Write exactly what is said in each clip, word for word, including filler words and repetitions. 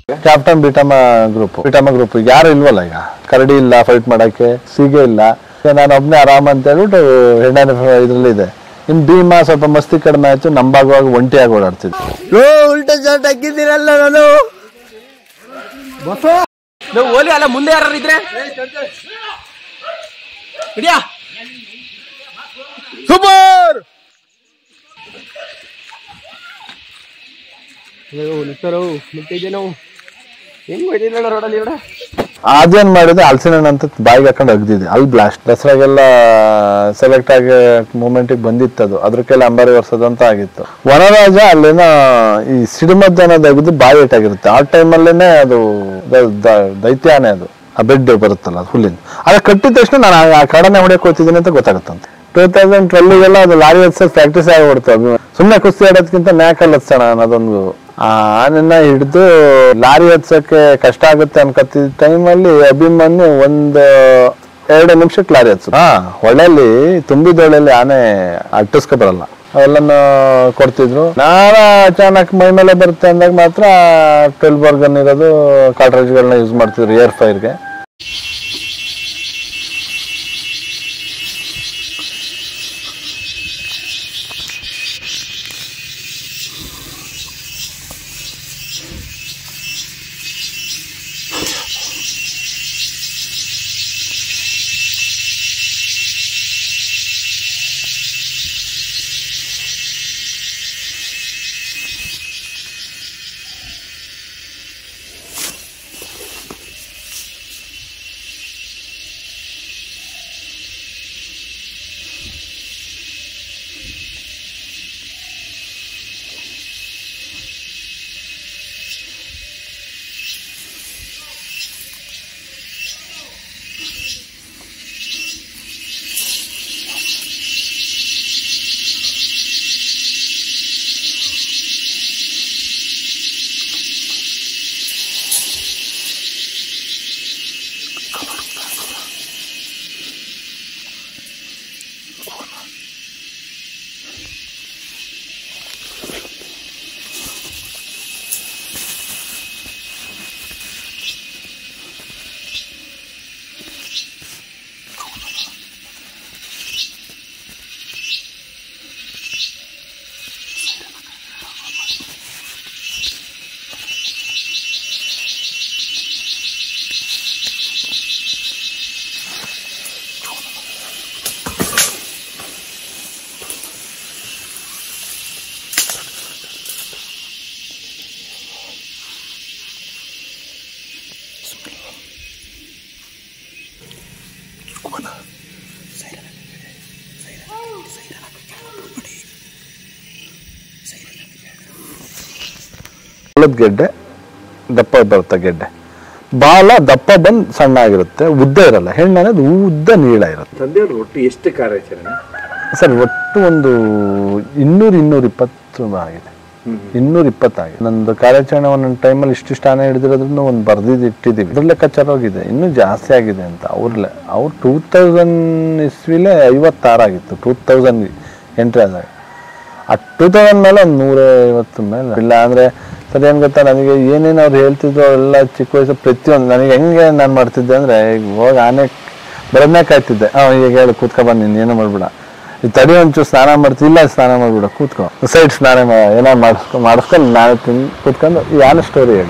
Captain ಬಿಟಮ group ಬಿಟಮ group ಯಾರು ಇಲ್ವಲ್ಲ ಈಗ ಕರಡಿ ಇಲ್ಲ ಫೈಟ್ ಮಾಡಕ್ಕೆ ಸೀಗೆ ಇಲ್ಲ ನಾನು ಒಬ್ನೇ ಆರಾಮ ಅಂತ ಹೇಳ್ಬಿಟ್ಟು ಹೆಣ್ಣಾನೆ ಇದ್ರಲ್ಲಿ ಇದೆ ಇನ್ ಭೀಮಾ ಸ್ವಲ್ಪ ಮಸ್ತಿ ಕಡಿಮೆ ಆಯ್ತು ನಂಬಾಗುವಾಗ ಒಂಟಿಯಾಗಿ ಓಡಾಡ್ತಿದ್ದೆ ಉಲ್ಟಾ ಶಾಟ್ ಹಾಕಿದ್ದೀರಲ್ಲ ನಾನು ಓಲಿ ಅಲ್ಲ ಮುಂದೆ ಯಾರು ಇದ್ರೆ ಹಿಡಿಯಾ ಸೂಪರ್ ನಾವು ಹೆಂಗ್ ಹೊಡಿಲ್ಲ ರೋಡಲ್ಲಿ ಇವ್ರ ಅದೇನ್ ಮಾಡಿದೆ ಹಲಸಿನ ಹಣ್ಣು ಅಂತ ಬಾಯಿಗೆ ಹಾಕೊಂಡು ಅಗ್ದಿದೆ ಅಲ್ಲಿ ಬ್ಲಾಸ್ಟ್ ದಸರಾಗೆಲ್ಲ ಸೆಲೆಕ್ಟ್ ಆಗಿ ಮೂಮೆಂಟ್ ಬಂದಿತ್ತು ಅದು ಅದ್ರಕ್ಕೆಲ್ಲ ಅಂಬಾರಿ ವರ್ಷದ ಅಂತ ಆಗಿತ್ತು ವನರಾಜ ಅಲ್ಲೇನ ಈ ಸಿಡಿಮದ್ದನ ತೆಗೆದು ಬಾಯಿ ಏಟಾಗಿರುತ್ತೆ ಆ ಟೈಮಲ್ಲೇನೆ ಅದು ದೈತ್ಯಾನೆ ಅದು ಆ ಬೆಡ್ ಬರುತ್ತಲ್ಲ ಅದು ಹುಲ್ಲಿನ ಅದ ಕಟ್ಟಿದ ತಕ್ಷಣ ನಾನು ಆ ಕಡನೆ ಹೊಡೆಯಕ್ಕೆ ಹೋಗ್ತಿದ್ದೀನಿ ಅಂತ ಗೊತ್ತಾಗುತ್ತಂತೆ ಟೂ ತೌಸಂಡ್ ಟ್ವೆಲ್ಗೆಲ್ಲ ಅದು ಲಾರಿ ಹತ್ಸೋದು ಪ್ರಾಕ್ಟೀಸ್ ಆಗಿ ಹೊಡ್ತವೆ ಸುಮ್ಮನೆ ಕುಸ್ತಿ ಆಡೋದಕ್ಕಿಂತ ನ್ಯಾಕಲ್ಲಿ ಹತ್ಸೋಣ ಅನ್ನೋದೊಂದು ಆನನ್ನ ಹಿಡಿದು ಲಾರಿ ಹತ್ಸಕ್ಕೆ ಕಷ್ಟ ಆಗುತ್ತೆ ಅನ್ಕತ್ತಿದ ಟೈಮಲ್ಲಿ ಅಭಿಮನ್ಯು ಒಂದು ಎರಡು ನಿಮಿಷಕ್ಕೆ ಲಾರಿ ಹತ್ಸ ಹಾ ಹೊಳೆಯಲ್ಲಿ ತುಂಬಿದೊಳೆಯಲ್ಲಿ ಆನೆ ಅಟ್ಟಿಸ್ಕೊ ಬರಲ್ಲ ಅವೆಲ್ಲನ್ನು ಕೊಡ್ತಿದ್ರು ನಾನ ಅಚಾನಕ್ ಮೈ ಮೇಲೆ ಬರುತ್ತೆ ಅಂದಾಗ ಮಾತ್ರ ಟ್ವೆಲ್ ಬರ್ಗನ್ ಇರೋದು ಕಾಟ್ರೇಜ್ಗಳನ್ನ ಯೂಸ್ ಮಾಡ್ತಿದ್ರು ಏರ್ ಫೈರ್ಗೆ ಗೆಡ್ಡೆ ದಪ್ಪ ಬರುತ್ತೆ ಗೆಡ್ಡೆ ಬಾಲ ದಪ್ಪ ಬಂದ್ ಸಣ್ಣ ಆಗಿರುತ್ತೆ ಉದ್ದ ಇರಲ್ಲ ಹೆಣ್ಣು ಅನ್ನೋದು ಉದ್ದ ನೀಳ ಇರುತ್ತೆ ತಂದೆಯವರು ಒಟ್ಟು ಎಷ್ಟು ಕಾರ್ಯಾಚರಣೆ ಸರ್ ಒಟ್ಟು ಒಂದು ಇನ್ನೂರ ಇನ್ನೂರ ಇಪ್ಪತ್ತು ಆಗಿದೆ ಇನ್ನೂರ ಇಪ್ಪತ್ತಾಗಿದೆ ನಂದು ಕಾರ್ಯಾಚರಣೆ ಒಂದೊಂದು ಟೈಮಲ್ಲಿ ಇಷ್ಟಿಷ್ಟು ಆನೆ ಹಿಡಿದಿರೋದ್ರಿಂದ ಒಂದು ಬರ್ದಿದ್ದು ಇಟ್ಟಿದ್ದೀವಿ ಅದ್ರ ಲೆಕ್ಕಾಚಾರ ಹೋಗಿದೆ ಇನ್ನೂ ಜಾಸ್ತಿ ಆಗಿದೆ ಅಂತ ಅವ್ರಲ್ಲೇ ಅವ್ರು ಟೂ ತೌಸಂಡ್ ಇಸ್ವಿಲೇ ಐವತ್ತಾರಾಗಿತ್ತು ಟೂ ತೌಸಂಡ್ ಎಂಟ್ರಿ ಆದಾಗ ಆ ಟೂ ತೌಸಂಡ್ ಮೇಲೆ ಒಂದು ನೂರ ಐವತ್ತು ಮೇಲೆ ಇಲ್ಲ ಅಂದರೆ ಸರಿ ಏನು ಗೊತ್ತಾ ನನಗೆ ಏನೇನು ಅವ್ರು ಹೇಳ್ತಿದ್ರು ಅವೆಲ್ಲ ಚಿಕ್ಕ ವಯಸ್ಸು ಪ್ರತಿಯೊಂದು ನನಗೆ ಹೆಂಗೆ ನಾನು ಮಾಡ್ತಿದ್ದೆ ಅಂದರೆ ಈಗ ಹೋಗಿ ಆನೆ ಬರೋದನ್ನೇ ಕಾಯ್ತಿದ್ದೆ ಹಾಂ ಈಗ ಹೇಳಿ ಕೂತ್ಕೊಬಂದು ನೀನು ಏನೂ ಮಾಡ್ಬಿಡ ಈ ತಡಿ ಒಂಚೂರು ಸ್ನಾನ ಮಾಡ್ತಿಲ್ಲ ಸ್ನಾನ ಮಾಡ್ಬಿಡ ಕೂತ್ಕೊ ಸೈಡ್ ಸ್ನಾನ ಏನೋ ಮಾಡಿಸ್ಕೊ ಮಾಡಿಸ್ಕೊಂಡು ನಾನು ತಿಂದು ಕೂತ್ಕೊಂಡು ಈ ಆನೆ ಸ್ಟೋರಿ ಹೇಳು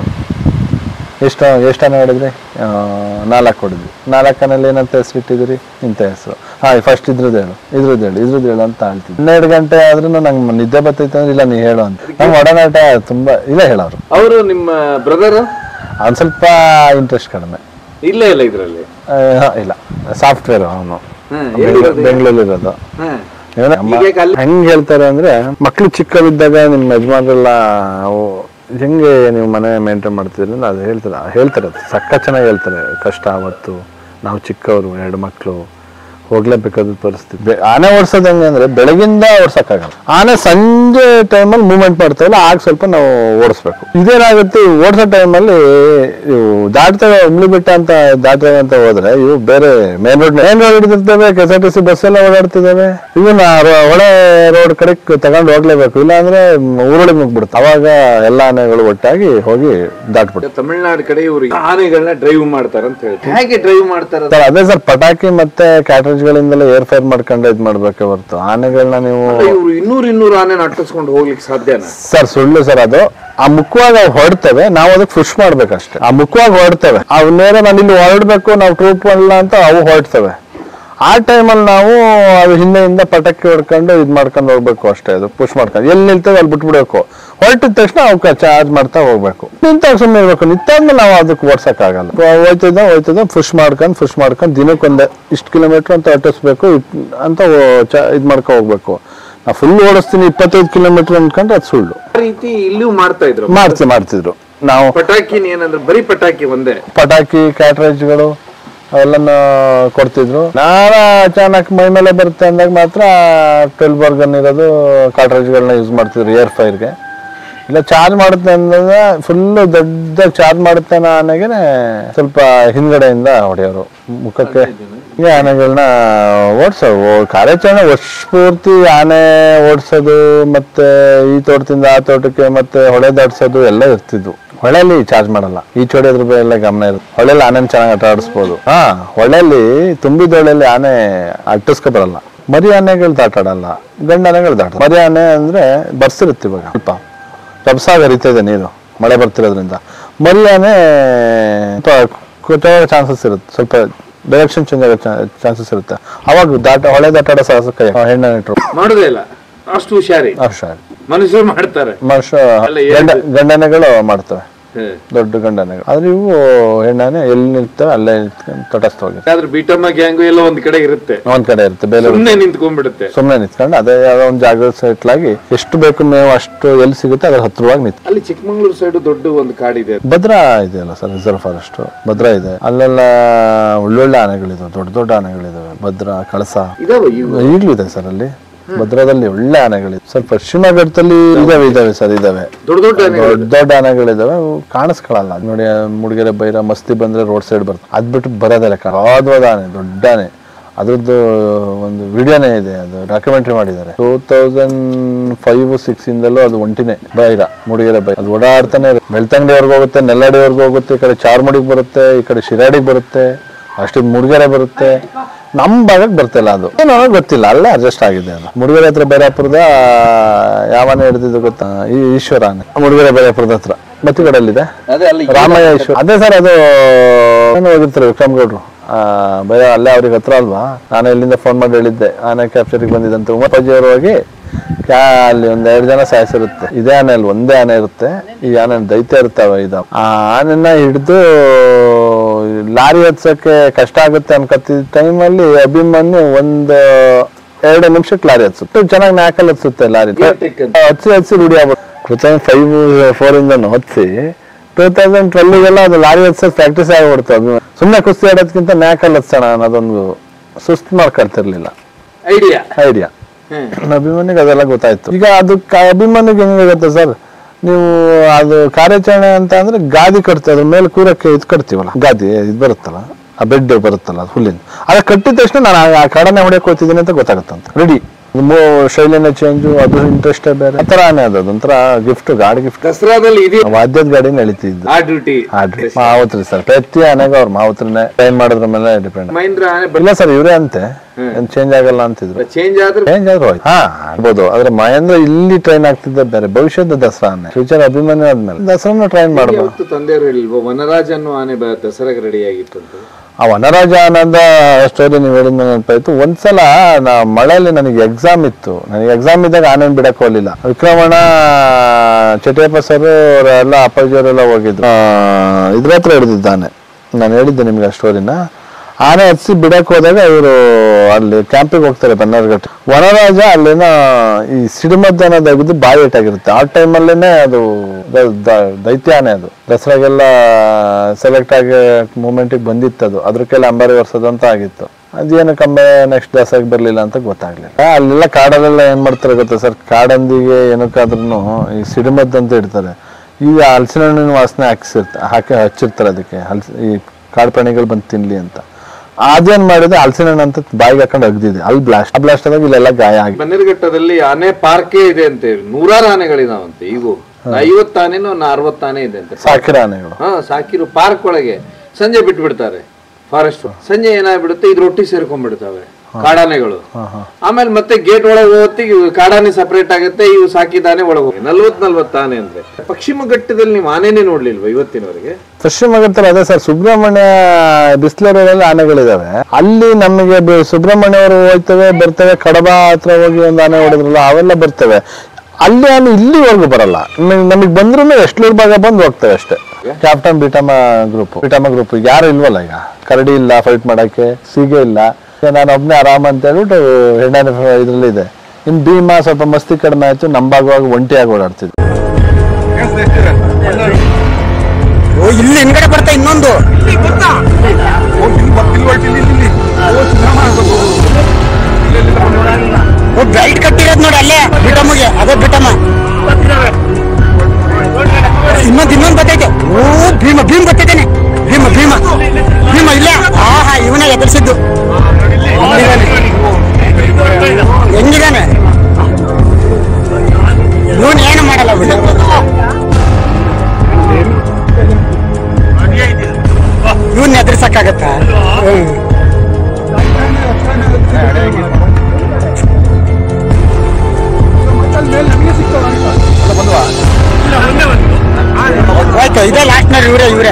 ಎಷ್ಟು ಎಷ್ಟು ಆನೆ ಹೊಡಿದ್ರಿ ನಾಲ್ಕು ಹೊಡಿದ್ವಿ ನಾಲ್ಕನಲ್ಲಿ ಏನಂತ ಹೆಸರು ಇಟ್ಟಿದ್ದೀರಿ ಇಂಥ ಹೆಸರು ಹಾಂ ಫಸ್ಟ್ ಇದ್ರದ್ದು ಹೇಳು ಇದ್ರದ್ದು ಹೇಳು ಇದ್ರದ್ದು ಹೇಳು ಅಂತ ಹೇಳ್ತಿದ್ವಿ ಹನ್ನೆರಡು ಗಂಟೆ ಆದ್ರೂ ನಂಗೆ ನಿದ್ದೆ ಬರ್ತೈತೆ ಅಂದ್ರೆ ಇಲ್ಲ ನೀ ಹೇಳು ಅಂತ ನಮ್ಮ ಒಡನಾಟ ತುಂಬ ಇಲ್ಲ ಹೇಳೋರು ಅವರು ನಿಮ್ಮ ಬ್ರದರ್ ಅವ್ನು ಸ್ವಲ್ಪ ಇಂಟ್ರೆಸ್ಟ್ ಕಡಿಮೆ ಇಲ್ಲ ಇಲ್ಲ ಇದರಲ್ಲಿ ಇಲ್ಲ ಸಾಫ್ಟ್ವೇರ್ ಅವನು ಬೆಂಗಳೂರಿರೋದು ಹೆಂಗ್ ಹೇಳ್ತಾರೆ ಅಂದ್ರೆ ಮಕ್ಳು ಚಿಕ್ಕವಿದ್ದಾಗ ನಿಮ್ಮ ಯಜಮಾನ್ರೆಲ್ಲ ಹೆಂಗೆ ನೀವು ಮನೆ ಮೇಂಟೈನ್ ಮಾಡ್ತಿದ್ರಿ ಅಂದ್ರೆ ಅದು ಹೇಳ್ತಾರೆ ಹೇಳ್ತಾರೆ ಅದು ಸಕ್ಕ ಚೆನ್ನಾಗಿ ಹೇಳ್ತಾರೆ ಕಷ್ಟ ಅವತ್ತು ನಾವು ಚಿಕ್ಕವರು ಎರಡು ಮಕ್ಕಳು ಹೋಗ್ಲೇಬೇಕಾದ ಪರಿಸ್ಥಿತಿ. ಬೆ- ಆನೆ ಓಡಿಸೋದು ಹೆಂಗೆ ಅಂದ್ರೆ ಬೆಳಗಿಂದ ಓಡ್ಸಕ್ಕಾಗಲ್ಲ. ಆನೆ ಸಂಜೆ ಟೈಮಲ್ಲಿ ಮೂವ್ಮೆಂಟ್ ಮಾಡ್ತಾವಲ್ಲ ಆಗ ಸ್ವಲ್ಪ ನಾವು ಓಡಿಸ್ಬೇಕು. ಇದೇನಾಗುತ್ತೆ, ಓಡಿಸೋ ಟೈಮಲ್ಲಿ ಇವು ದಾಟ್ತವೆ, ಉಮ್ಳಿ ಬೆಟ್ಟ ಅಂತ ದಾಟ್ತವೆ ಅಂತ ಹೋದ್ರೆ ಇವು ಬೇರೆ ಮೇನ್ ರೋಡ್ ಮೇನ್ ರೋಡ್ ಹಿಡಿದಿರ್ತವೆ, K S R T C bus ಎಲ್ಲ ಓಡಾಡ್ತಿದ್ದಾವೆ. ಇವನ್ನ ಒಳ್ಳೆ ರೋಡ್ ಕಡೆ ತಗೊಂಡು ಹೋಗ್ಲೇಬೇಕು, ಇಲ್ಲ ಅಂದ್ರೆ ಊರೊಳಗೆ ಮುಗ್ಬಿಡುತ್ತೆ. ಅವಾಗ ಎಲ್ಲ ಆನೆಗಳು ಒಟ್ಟಾಗಿ ಹೋಗಿ ದಾಟ್ಬಿಡುತ್ತೆ. ತಮಿಳ್ನಾಡು ಕಡೆ ಇವರು ಆನೆಗಳನ್ನ ಡ್ರೈವ್ ಮಾಡ್ತಾರೆ ಅಂತ ಹೇಳ್ತಾರೆ. ಹೇಗೆ ಡ್ರೈವ್ ಮಾಡ್ತಾರೆ? ಸರ್ ಅದೇ ಸರ್, ಪಟಾಕಿ ಮತ್ತೆ ಕ್ಯಾಟ್ರೇಜ್ ಗಳಿಂದಲೇ ಏರ್ ಫೈರ್ ಮಾಡ್ಕೊಂಡು ಇದ್ ಮಾಡ್ಬೇಕೆ ಹೊರತು ಆನೆಗಳನ್ನ ನೀವು ಇವರು ಇನ್ನೂರು ಇನ್ನೂರು ಆನೆ ಅಟ್ಟಿಸ್ಕೊಂಡು ಹೋಗ್ಲಿಕ್ಕೆ ಸಾಧ್ಯನಾ? ಸರ್ ಸುಳ್ಳು ಸರ್. ಅದು ಆ ಮುಖವಾಗಿ ಅವು ಹೊರಡ್ತವೆ, ನಾವು ಅದಕ್ಕೆ ಪುಷ್ ಮಾಡ್ಬೇಕಷ್ಟೇ. ಆ ಮುಖವಾಗಿ ಹೊರಡ್ತವೆ, ಅವು ನೇರ ನಾನು ಇಲ್ಲಿ ಹೊರಡ್ಬೇಕು, ನಾವು ಟ್ರೂಪ್ ಅಲ್ಲ ಅಂತ ಅವು ಹೊರಡ್ತವೆ. ಆ ಟೈಮಲ್ಲಿ ನಾವು ಅದು ಹಿಂದೆಯಿಂದ ಪಟಾಕಿ ಹೊಡ್ಕೊಂಡು ಇದ್ ಮಾಡ್ಕೊಂಡು ಹೋಗ್ಬೇಕು ಅಷ್ಟೇ. ಅದು ಪುಷ್ ಮಾಡ್ಕೊಂಡು ಎಲ್ಲಿ ನಿಲ್ತೇವೆ ಅಲ್ಲಿ ಬಿಟ್ಬಿಡ್ಬೇಕು. ಹೊರಟಿದ ತಕ್ಷಣ ಅವಕ್ಕೆ ಚಾರ್ಜ್ ಮಾಡ್ತಾ ಹೋಗ್ಬೇಕು. ನಿಂತಾಗ ಸುಮ್ಮನೆ ಇರ್ಬೇಕು. ನಿಂತಾದ್ಮೇಲೆ ನಾವು ಅದಕ್ಕೆ ಓಡ್ಸಕ್ ಆಗಲ್ಲ. ಹೋಯ್ತದ ಹೋಯ್ತದ ಪುಷ್ ಮಾಡ್ಕೊಂಡು ಪುಷ್ ಮಾಡ್ಕೊಂಡು ದಿನಕ್ಕೊಂದೆ ಇಷ್ಟು ಕಿಲೋಮೀಟರ್ ಅಂತ ಅಟ್ಟಿಸ್ಬೇಕು ಅಂತ ಇದ್ ಮಾಡ್ಕೊ ಹೋಗ್ಬೇಕು. ನಾವು ಫುಲ್ ಓಡಿಸ್ತೀನಿ ಇಪ್ಪತ್ತೈದು ಕಿಲೋಮೀಟರ್ ಅನ್ಕೊಂಡ್ರೆ ಅದು ಸುಳ್ಳು. ಆ ರೀತಿ ಇಲ್ಲೂ ಮಾಡ್ತಾ ಇದ್ರು ಮಾಡ್ತಿ ಮಾಡ್ತಿದ್ರು ನಾವು. ಪಟಾಕಿ ಏನಂದ್ರೆ ಬರೀ ಪಟಾಕಿ ಒಂದೇ, ಪಟಾಕಿ ಕ್ಯಾಟ್ರೇಜ್ಗಳು ಅವೆಲ್ಲ ಕೊಡ್ತಿದ್ರು. ನಾನ ಅಚಾನಕ್ ಮೈ ಮೇಲೆ ಬರುತ್ತೆ ಅಂದಾಗ ಮಾತ್ರ ಟ್ವೆಲ್ ಬರ್ಗನ್ ಇರೋದು ಕಾರ್ಟ್ರೇಜ್ಗಳನ್ನ ಯೂಸ್ ಮಾಡ್ತಿದ್ರು ಏರ್ ಫೈರ್ಗೆ. ಇಲ್ಲ ಚಾರ್ಜ್ ಮಾಡುತ್ತೆ ಅಂದ್ರೆ ಫುಲ್ಲು ದೊಡ್ಡ ಚಾರ್ಜ್ ಮಾಡುತ್ತೆ ಆನೆಗೆ ಸ್ವಲ್ಪ ಹಿಂದ್ಗಡೆಯಿಂದ ಹೊಡೆಯೋರು ಮುಖಕ್ಕೆ. ಈ ಆನೆಗಳನ್ನ ಓಡಿಸೋದು ಕಾರ್ಯಾಚರಣೆ ವರ್ಷ ಪೂರ್ತಿ ಆನೆ ಓಡಿಸೋದು, ಮತ್ತೆ ಈ ತೋಟದಿಂದ ಆ ತೋಟಕ್ಕೆ ಮತ್ತೆ ಹೊಳೆ ದಾಡ್ಸೋದು ಎಲ್ಲ ಇರ್ತಿದ್ವು. ಹೊಳೆಯಲ್ಲಿ ಚಾರ್ಜ್ ಮಾಡಲ್ಲ, ಈಚೆ ಹೊಡೆಯೋದ್ರ ಎಲ್ಲ ಗಮನ ಇರುತ್ತೆ. ಹೊಳೆಯಲ್ಲಿ ಆನೆನ ಚೆನ್ನಾಗಿ ಆಟ ಆಡಿಸ್ಬೋದು. ಹಾ, ಹೊಳೆಯಲ್ಲಿ ತುಂಬಿದ ಹೊಳೆಯಲ್ಲಿ ಆನೆ ಅಟ್ಟಿಸ್ಕೊ ಬರಲ್ಲ. ಮರಿ ಆನೆಗಳು ದಾಟಾಡಲ್ಲ, ಗಂಡ ಆನೆಗಳು ದಾಟ. ಮರಿ ಆನೆ ಅಂದ್ರೆ ಬರ್ಸಿರುತ್ತೆ ಇವಾಗ ಸ್ವಲ್ಪ ರಭಸಾಗ ಹರಿತಿದೆ ನೀರು, ಮಳೆ ಬರ್ತಿರೋದ್ರಿಂದ. ಮರಿ ಆನೆ ಚಾನ್ಸಸ್ ಇರುತ್ತೆ, ಸ್ವಲ್ಪ ಡೈರೆಕ್ಷನ್ ಚೇಂಜ್ ಆಗೋ ಚಾನ್ಸಸ್ ಇರುತ್ತೆ. ಅವಾಗ ದಾಟ ಹೊಳೆ ದಾಟಾಡೋ ಸಾಹಸಕ್ಕೆ ಹೆಣ್ಣು ಇಟ್ರು ಮಾಡೋದೇ ಇಲ್ಲ. ಅಷ್ಟು ಹುಷಾರಿ ಹುಷಾರಿ ಮನುಷ್ಯರು ಮಾಡ್ತಾರೆ. ಮನುಷ್ಯ ಗಂಡ ಗಂಡನೆಗಳು ಮಾಡ್ತವೆ, ದೊಡ್ಡ ಗಂಡನೆಗಳು. ಆದ್ರೆ ಇವು ಹೆಣ್ಣಾನೆ ಎಲ್ಲಿ ನಿಲ್ತವೆ ಅಲ್ಲೇ ತಟಸ್ಥವಾಗಿ. ಆದ್ರೆ ಬೀಟಮ್ಮ ಗ್ಯಾಂಗು ಎಲ್ಲ ಒಂದ್ ಕಡೆ ಇರುತ್ತೆ, ಒಂದ್ ಕಡೆ ಇರುತ್ತೆ. ಬೇರೆ ಸುಮ್ನೆ ನಿಂತ್ಕೊಂಡ್ಬಿಡುತ್ತೆ. ಸುಮ್ನೆ ನಿಂತ್ಕೊಂಡು ಅದೇ ಯಾವ್ದೋ ಒಂದು ಜಾಗ ಸೆಟ್ಲ್ ಆಗಿ ಎಷ್ಟು ಬೇಕು ಮೇವು ಅಷ್ಟು ಎಲ್ಲಿ ಸಿಗುತ್ತೆ ಅದ್ರ ಹತ್ರವಾಗಿ ನಿಂತು. ಅಲ್ಲಿ ಚಿಕ್ಕಮಂಗ್ಳೂರು ಸೈಡ್ ದೊಡ್ಡ ಒಂದು ಕಾಡಿದೆ, ಭದ್ರಾ ಇದೆಯಲ್ಲ ಸರ್, ರಿಸರ್ವ್ ಫಾರೆಸ್ಟ್ ಭದ್ರಾ ಇದೆ. ಅಲ್ಲೆಲ್ಲ ಒಳ್ಳೊಳ್ಳೆ ಆನೆಗಳಿದಾವೆ, ದೊಡ್ಡ ದೊಡ್ಡ ಆನೆಗಳಿದಾವೆ. ಭದ್ರಾ, ಕಳಸ ಇದಾವೆ ಈಗ್ಲೂ ಇದೆ ಸರ್ ಅಲ್ಲಿ. ಭದ್ರಾದಲ್ಲಿ ಒಳ್ಳೆ ಆನೆಗಳಿದೆ. ಸ್ವಲ್ಪ ಪಶ್ಚಿಮ ಘಟ್ಟದಲ್ಲಿ ಇದಾವೆ ಇದಾವೆ ಸರ್ ಇದಾವೆ ದೊಡ್ಡ ದೊಡ್ಡ ದೊಡ್ಡ ದೊಡ್ಡ ಆನೆಗಳಿದಾವೆ. ಕಾಣಿಸ್ಕೊಳ್ಳಲ್ಲ ನೋಡಿ. ಮೂಡಿಗೆರೆ ಬೈರ ಮಸ್ತಿ ಬಂದ್ರೆ ರೋಡ್ ಸೈಡ್ ಬರ್ತದೆ, ಅದ್ ಬಿಟ್ಟು ಬರೋದಲ್ಲ. ಕಾದ್ವಾದ ಆನೆ, ದೊಡ್ಡ ಆನೆ. ಅದ್ರದ್ದು ಒಂದು ವಿಡಿಯೋನೇ ಇದೆ, ಅದು ಡಾಕ್ಯುಮೆಂಟ್ರಿ ಮಾಡಿದ್ದಾರೆ. ಟೂ ತೌಸಂಡ್ ಫೈವ್ ಸಿಕ್ಸ್ ಇಂದಲೂ ಅದು ಒಂಟಿನೇ ಬೈರ, ಮೂಡಿಗೆರೆ ಬೈರ. ಅದು ಓಡಾಡ್ತಾನೆ ಬೆಳ್ತಂಗಡಿವರೆಗೂ ಹೋಗುತ್ತೆ, ನೆಲ್ಲಡಿವರೆಗೂ ಹೋಗುತ್ತೆ, ಈ ಕಡೆ ಚಾರ್ಮುಡಿಗೆ ಬರುತ್ತೆ, ಈ ಕಡೆ ಶಿರಾಡಿಗೆ ಬರುತ್ತೆ, ಅಷ್ಟು ಮೂಡಿಗೆರೆ ಬರುತ್ತೆ. ನಮ್ ಭಾಗಕ್ಕೆ ಬರ್ತಿಲ್ಲ ಅದು, ಏನೋ ಗೊತ್ತಿಲ್ಲ, ಅಲ್ಲೇ ಅಡ್ಜಸ್ಟ್ ಆಗಿದೆ ಅದು. ಮುಡಿಗೆರೆ ಹತ್ರ ಬೈರಾಪುರದ ಯಾವನೇ ಹಿಡಿದಿದ್ದು ಗೊತ್ತಾ, ಈ ಈಶ್ವರ ಆನೆ ಮುಡಿಗೆರೆ ಬೈರಾಪುರದ ಹತ್ರ ಮತ್ತಿಗಡಲ್ಲಿದೆ ರಾಮಯ್ಯ ಈಶ್ವರ. ಅದೇ ಸರ್, ಅದು ಹೋಗಿರ್ತಾರೆ ವಿಕ್ರಮ್ಗೌಡ್ರು ಆ ಬೈರ, ಅಲ್ಲೇ ಅವ್ರಿಗೆ ಹತ್ರ ಅಲ್ವಾ. ನಾನು ಇಲ್ಲಿಂದ ಫೋನ್ ಮಾಡಿ ಹೇಳಿದ್ದೆ ಆನೆ ಕ್ಯಾಪ್ಚರಿಗೆ ಬಂದಿದ್ದಂತೆ. ಉಮಾಪಜ್ಜಿ ಅವರು ಹೋಗಿ ಕ್ಯಾ ಅಲ್ಲಿ ಒಂದ್ ಎರಡು ಜನ ಸಾಯಿಸಿರುತ್ತೆ. ಇದೇ ಆನೆ ಅಲ್ಲಿ ಒಂದೇ ಆನೆ ಇರುತ್ತೆ, ಈ ಆನೆ ದೈತ್ಯ ಇರ್ತಾವೆ ಇದಾವ. ಆ ಆನೆನ ಹಿಡಿದು ಲಾರಿ ಹತ್ಸಕ್ಕೆ ಕಷ್ಟ ಆಗುತ್ತೆ ಅನ್ಕತ್ತಿದ ಟೈಮಲ್ಲಿ ಅಭಿಮನ್ಯು ಒಂದ್ ಎರಡು ನಿಮಿಷಕ್ಕೆ ಲಾರಿ ಹತ್ಸುತ್ತೆ. ಚೆನ್ನಾಗಿ ನಾಲ್ಕಲ್ಲಿ ಹತ್ಸುತ್ತೆ ಲಾರಿ, ಹಚ್ಚಿ ಹಚ್ಚಿ ರೂಢಿ ಆಗ್ಬೋದು. ಟೂ ತೌಸಂಡ್ ಫೈವ್ ಫೋರ್ ಇಂದ ಹತ್ಸಿ ಟೂ ತೌಸಂಡ್ ಟ್ವೆಲ್ಗೆಲ್ಲ ಅದು ಲಾರಿ ಹತ್ಸಕ್ ಪ್ರಾಕ್ಟೀಸ್ ಆಗಿಬಿಡ್ತು. ಅಭಿಮನ್ಯು ಸುಮ್ಮನೆ ಕುಸ್ತಿ ಆಡೋದಕ್ಕಿಂತ ನ್ಯಾಕಲ್ಲಿ ಹತ್ಸೋಣ ಅನ್ನೋದೊಂದು ಸುಸ್ತು ಮಾಡ್ಕೊಳ್ತಿರ್ಲಿಲ್ಲ ಐಡಿಯಾ ಐಡಿಯಾ ಅಭಿಮನ್ಯುಗೆ ಅದೆಲ್ಲ ಗೊತ್ತಾಯ್ತು. ಈಗ ಅದು ಅಭಿಮನ್ಯುಗೆ ಹೆಂಗೆ ಗೊತ್ತಾ ಸರ್, ನೀವು ಅದು ಕಾರ್ಯಾಚರಣೆ ಅಂತ ಅಂದ್ರೆ ಗಾದಿ ಕಟ್ತೀವಿ, ಅದ್ರ ಮೇಲೆ ಕೂರಕ್ಕೆ ಇದು ಕಟ್ತೀವಲ್ಲ, ಗಾದಿ ಇದು ಬರುತ್ತಲ್ಲ, ಆ ಬೆಡ್ ಬರುತ್ತಲ್ಲ ಹುಲ್ಲಿಂದ, ಅದ ಕಟ್ಟಿದ ತಕ್ಷಣ ನಾನು ಆ ಕಡನೆ ಹೊಡೆಯಕ್ಕೆ ಹೋಗ್ತಿದ್ದೀನಿ ಅಂತ ಗೊತ್ತಾಗುತ್ತಂತ. ರೆಡಿ ಶೈಲಿನ ಚೇಂಜು, ಅದು ಇಂಟ್ರೆಸ್ಟೇ ಬೇರೆ. ಆತರ ಆನೆ ಅದು ಒಂಥರ ಗಿಫ್ಟ್, ಗಾಡಿ ಗಿಫ್ಟ್. ದಸರಾದಲ್ಲಿ ವಾದ್ಯದ ಗಾಡಿನ ಎಳಿತಿದ್ದು ಆ ಡ್ಯೂಟಿ ಮಾವತ್ರಿ ಸರ್. ಪ್ರತಿ ಆನೆಗೆ ಅವ್ರ ಮಾವತ್ರನೇ ಟ್ರೈನ್ ಮಾಡೋದ್ರ ಮೇಲೆ ಡಿಪೆಂಡ್. ಮಹೇಂದ್ರ ಆನೆ ಇಲ್ಲ ಸರ್, ಇವರೇ ಅಂತೆ, ಚೇಂಜ್ ಆಗಲ್ಲ ಅಂತಿದ್ರು. ಚೇಂಜ್ ಆದ್ರೆ ಚೇಂಜ್ ಆದ್ರೂ ಆಯ್ತು, ಹಾ ಆಗ್ಬೋದು. ಆದ್ರೆ ಮಹೇಂದ್ರ ಇಲ್ಲಿ ಟ್ರೈನ್ ಆಗ್ತಿದ್ದ ಬೇರೆ, ಭವಿಷ್ಯದ ದಸರಾ ಆನೆ, ಫ್ಯೂಚರ್ ಅಭಿಮನ್ಯು ಆದ್ಮೇಲೆ ದಸರಾನ ಟ್ರೈನ್ ಮಾಡಬಹುದು. ತಂದೆಯವರು ಹೇಳಿಲ್ವ ವನರಾಜ ಅನ್ನೋ ಆನೆ ದಸರಾಗೆ ರೆಡಿ ಆಗಿತ್ತು ಅಂತ? ಆ ವನರಾಜ ಅನ್ನೋದ ಸ್ಟೋರಿ ನೀವು ಹೇಳಿದ ನೆನಪಾಯ್ತು. ಒಂದ್ಸಲ ನಾ ಮಳೆಯಲ್ಲಿ ನನಗೆ ಎಕ್ಸಾಮ್ ಇತ್ತು. ನನಗೆ ಎಕ್ಸಾಮ್ ಇದ್ದಾಗ ಆನೆ ಬಿಡಕ್ ಹೋಗ್ಲಿಲ್ಲ. ವಿಕ್ರಮಣ, ಚಟೇಪ ಸರ್ ಅವರೆಲ್ಲ ಅಪ್ಪಾಜಿಯವರೆಲ್ಲ ಹೋಗಿದ್ರು. ಇದ್ರ ಹತ್ರ ಹಿಡಿದಿದ್ದಾನೆ, ನಾನು ಹೇಳಿದ್ದೆ ನಿಮ್ಗೆ ಆ ಸ್ಟೋರಿನ. ಆನೆ ಹಚ್ಚಿ ಬಿಡಕ್ ಹೋದಾಗ ಇವರು ಅಲ್ಲಿ ಕ್ಯಾಂಪಿಗೆ ಹೋಗ್ತಾರೆ ಬನ್ನರ್ಘಟ್ಟ. ವನರಾಜ ಅಲ್ಲಿನ ಈ ಸಿಡಿಮದ್ದನ ತೆಗೆದು ಬಾಯಿ ಏಟಾಗಿರುತ್ತೆ. ಆ ಟೈಮಲ್ಲೇನೆ ಅದು ದೈತ್ಯ ಆನೆ, ಅದು ದಸರಾಗೆಲ್ಲ ಸೆಲೆಕ್ಟ್ ಆಗಿ ಮೂಮೆಂಟಿಗೆ ಬಂದಿತ್ತು. ಅದು ಅದ್ರಕ್ಕೆಲ್ಲ ಅಂಬಾರಿ ವರ್ಷದ ಅಂತ ಆಗಿತ್ತು. ಅದೇನು ಕಮ್ಮಿ ನೆಕ್ಸ್ಟ್ ದಾಸಾಗಿ ಬರಲಿಲ್ಲ ಅಂತ ಗೊತ್ತಾಗ್ಲಿಲ್ಲ. ಅಲ್ಲೆಲ್ಲ ಕಾಡಲ್ಲೆಲ್ಲ ಏನು ಮಾಡ್ತಾರೆ ಗೊತ್ತಾ ಸರ್, ಕಾಡಂದಿಗೆ ಏನಕ್ಕಾದ್ರೂ ಈ ಸಿಡಿಮದ್ದು ಅಂತ ಇಡ್ತಾರೆ. ಈಗ ಹಲಸಿನ ಹಣ್ಣಿನ ವಾಸನೆ ಹಾಕಿಸಿರ್ತಾರೆ, ಹಾಕಿ ಹಚ್ಚಿರ್ತಾರೆ ಅದಕ್ಕೆ, ಹಲ್ಸ ಈ ಕಾಡು ಪ್ರಾಣಿಗಳು ಬಂದು ತಿನ್ಲಿ ಅಂತ. ಅದೇನ್ ಮಾಡಿದೆ, ಹಲಸಿನ ಹಣ್ಣು ಅಂತ ಬಾಯಿಗೆ ಹಾಕೊಂಡು ಅಗ್ದಿದೆ, ಅಲ್ಲಿ ಬ್ಲಾಸ್ಟ್ ಆ ಬ್ಲಾಸ್ಟ್ ಆದಾಗ ಇಲ್ಲೆಲ್ಲ ಗಾಯ ಆಗಿ. ಬನ್ನೇರುಘಟ್ಟದಲ್ಲಿ ಆನೆ ಪಾರ್ಕೇ ಇದೆ ಅಂತ ನೂರಾರು ಆನೆಗಳಿದಾವಂತೆ. ಈಗ ಐವತ್ತು ಆನೆನೋ ಅರವತ್ತು ಆನೆ ಇದೆ ಅಂತ, ಸಾಕಿರೋ ಆನೆಗಳು. ಹಾ ಸಾಕಿರು ಪಾರ್ಕ್ ಒಳಗೆ ಸಂಜೆ ಬಿಟ್ಟು ಬಿಡ್ತಾರೆ. ಫಾರೆಸ್ಟ್ ಸಂಜೆ ಏನಾಗ್ಬಿಡುತ್ತೆ, ಇದ್ರ ಒಟ್ಟಿಗೆ ಸೇರ್ಕೊಂಡ್ಬಿಡ್ತಾವೆ ಕಾಡಾನೆಗಳು. ಆಮೇಲೆ ಮತ್ತೆ ಗೇಟ್ ಒಳಗೆ ಹೊತ್ತಿಗೆ ಕಾಡಾನೆ ಸಪರೇಟ್ ಆಗುತ್ತೆ, ಇವು ಸಾಕಿದಾನೆ ಒಳಗೆ ಹೋಗಿ ನಲ್ವತ್ ನಲ್ವತ್ ಆನೆ ಅಂದ್ರೆ. ಪಶ್ಚಿಮ ಘಟ್ಟದಲ್ಲಿ ನೀವು ಆನೆನೇ ನೋಡ್ಲಿಲ್ವಾ ಇವತ್ತಿನವರೆಗೆ? ಪಶ್ಚಿಮ ಘಟ್ಟದಲ್ಲಿ ಅದೇ ಸರ್, ಸುಬ್ರಹ್ಮಣ್ಯ ಬಿಸ್ಲೂರಲ್ಲಿ ಆನೆಗಳಿದಾವೆ. ಅಲ್ಲಿ ನಮಗೆ ಸುಬ್ರಹ್ಮಣ್ಯ ಅವರು ಹೋಗ್ತವೆ ಬರ್ತವೆ, ಕಡಬ ಹತ್ರ ಹೋಗಿ ಒಂದು ಆನೆ ಹೊಡೆದ್ರಲ್ಲ ಅವೆಲ್ಲ ಬರ್ತವೆ. ಅಲ್ಲಿ ಆನೆ ಇಲ್ಲಿವರೆಗೂ ಬರಲ್ಲ, ನಮಗ್ ಬಂದ್ರೂ ಎಷ್ಟೂರ್ ಭಾಗ ಬಂದು ಹೋಗ್ತವೆ ಅಷ್ಟೇ. ಕ್ಯಾಪ್ಟನ್ ಬಿಟಮ ಗ್ರೂಪ್ ಬಿಟಮ ಗ್ರೂಪ್ ಈಗ ಯಾರು ಇಲ್ವಲ್ಲ, ಈಗ ಕರಡಿ ಇಲ್ಲ ಫೈಟ್ ಮಾಡಕ್ಕೆ, ಸೀಗೆ ಇಲ್ಲ, ನಾನು ಒಬ್ನೇ ಆರಾಮ ಅಂತ ಹೇಳ್ಬಿಟ್ಟು ಹೆಣ್ಣಾನೆ ಇದ್ರಲ್ಲಿ ಇದೆ. ಇನ್ ಭೀಮ ಸ್ವಲ್ಪ ಮಸ್ತಿ ಕಡಿಮೆ ಆಯ್ತು, ನಂಬಾಗುವಾಗ ಒಂಟಿಯಾಗಿ ಓಡಾಡ್ತಿದ್ವಿ. ಇಲ್ಲಿ ಹಿಂಗಡೆ ಬರ್ತಾ ಇನ್ನೊಂದು ಬೆಲ್ಟ್ ಕಟ್ಟಿರೋದು ನೋಡಿ ಅಲ್ಲೇ ಬಿಟಮಗೆ, ಅದೇ ಬಿಟಮ. ಇನ್ನೊಂದು ಇನ್ನೊಂದು ಬರ್ತೈತೆ. ಓ ಭೀಮ ಭೀಮ್ ಬರ್ತೈತೇನೆ, ಭೀಮ ಭೀಮ ಭೀಮ ಇಲ್ಲ. ಹಾ ಹಾ ಇವನ ಎದುರಿಸಿದ್ದು ಹೆಂಗಿದಾನೆ ಇವನ್ ಏನು ಮಾಡಲ್ಲ. ಇವನ್ ಎದುರಿಸಕ್ಕಾಗತ್ತ? ಆಯ್ತು, ಇದೇ ಲಾಸ್ಟ್ ನೋಡಿ, ಇವರೇ ಇವರೇ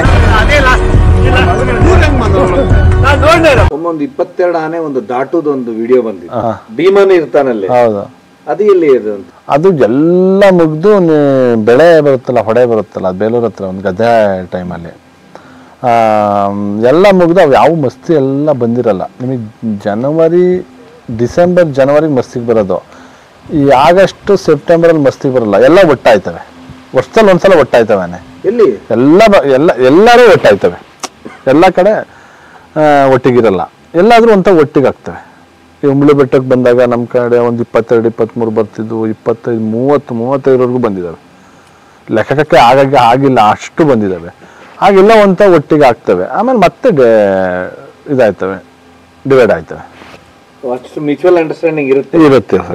ಒಮ್ಮೊಂದು ಇಪ್ಪತ್ತೆರಡು ಆನೆ ಒಂದು ದಾಟುದು ಒಂದು ವಿಡಿಯೋ ಬಂದಿದೆ. ಭೀಮನೇ ಇರ್ತಾನಲ್ಲಿ, ಹೌದು. ಅದು ಎಲ್ಲಿ ಇದೆ ಅಂತ? ಅದು ಎಲ್ಲ ಮುಗ್ದು ಬೆಳೆ ಬರುತ್ತಲ್ಲ, ಹೊಡೆ ಬರುತ್ತಲ್ಲ, ಅದು ಬೇಲೂರ್ ಹತ್ರ ಒಂದು ಗದ್ದೆ ಟೈಮಲ್ಲಿ ಎಲ್ಲ ಮುಗ್ದು ಅವು ಯಾವ ಮಸ್ತಿ ಎಲ್ಲ ಬಂದಿರಲ್ಲ. ನಿಮಗೆ ಜನವರಿ ಡಿಸೆಂಬರ್ ಜನವರಿಗೆ ಮಸ್ತಿಗೆ ಬರೋದು, ಈ ಆಗಸ್ಟ್ ಸೆಪ್ಟೆಂಬರಲ್ಲಿ ಮಸ್ತಿಗೆ ಬರಲ್ಲ. ಎಲ್ಲ ಒಟ್ಟಾಯ್ತವೆ, ವರ್ಷದಲ್ಲಿ ಒಂದ್ಸಲ ಒಟ್ಟಾಯ್ತವೆ. ಎಲ್ಲಿ ಎಲ್ಲ ಎಲ್ಲ ಎಲ್ಲರೂ ಒಟ್ಟಾಯ್ತವೆ, ಎಲ್ಲ ಕಡೆ ಒಟ್ಟಿಗಿರಲ್ಲ, ಎಲ್ಲಾದ್ರೂ ಒಂಥ ಒಟ್ಟಿಗೆ ಆಗ್ತವೆ. ಈ ಉಂಬ್ಳಿ ಬೆಟ್ಟಕ್ಕೆ ಬಂದಾಗ ನಮ್ಮ ಕಡೆ ಒಂದು ಇಪ್ಪತ್ತೆರಡು ಇಪ್ಪತ್ತ್ಮೂರು ಬರ್ತಿದ್ವು, ಇಪ್ಪತ್ತೈದು ಮೂವತ್ತು ಮೂವತ್ತೈದರವರೆಗೂ ಬಂದಿದ್ದಾವೆ. ಲೆಕ್ಕಕ್ಕೆ ಆಗಾಗ ಆಗಿಲ್ಲ, ಅಷ್ಟು ಬಂದಿದ್ದಾವೆ. ಆಗೆಲ್ಲ ಒಂಥ ಒಟ್ಟಿಗೆ ಆಗ್ತವೆ, ಆಮೇಲೆ ಮತ್ತೆ ಇದಾಯ್ತವೆ, ಡಿವೈಡ್ ಆಯ್ತವೆ. ಅಷ್ಟು ಮ್ಯೂಚುವಲ್ ಅಂಡರ್ಸ್ಟ್ಯಾಂಡಿಂಗ್ ಇರುತ್ತೆ ಇರುತ್ತೆ